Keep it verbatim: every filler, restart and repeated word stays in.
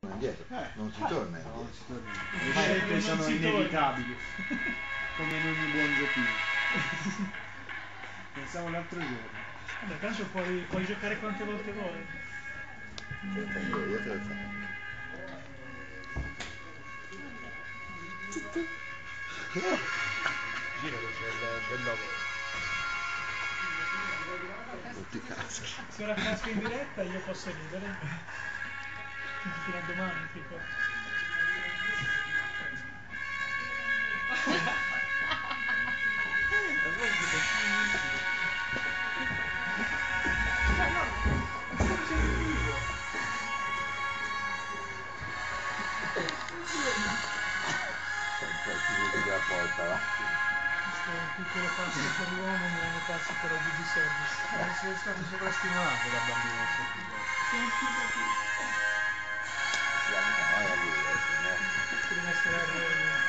indietro, eh, non si torna indietro. No, non si torna. Le scelte sono inevitabili, come in ogni buon giochino. Pensavo l'altro giorno. Vabbè, tanto puoi, puoi giocare quante volte vuoi. Te lo tengo io, te lo tengo. Gira che c'è il bel logo. Tutti caschi. Se ora casco in diretta io posso ridere. Fino a domani, tipo. La porta, va. Questo è un piccolo passo per l'uomo, un grande passo per la D G Service. Eh, sono stato sovrastimolato da bambino. Senti da qui. Si va mica mai a lui, adesso, no? Deve essere errore.